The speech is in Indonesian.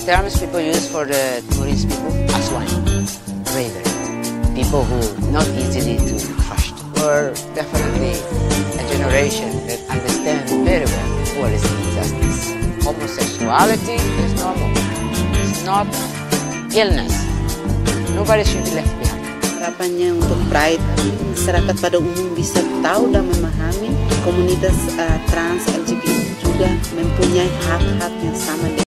These terms people use for the Timorese people as one, braver, people who not easily to crushed. We're definitely a generation that understands very well what is injustice. Homosexuality is normal. It's not illness. Nobody should be left behind. Harapannya untuk Pride, masyarakat pada umum bisa tahu dan memahami komunitas trans LGBT juga mempunyai hak-hak yang sama.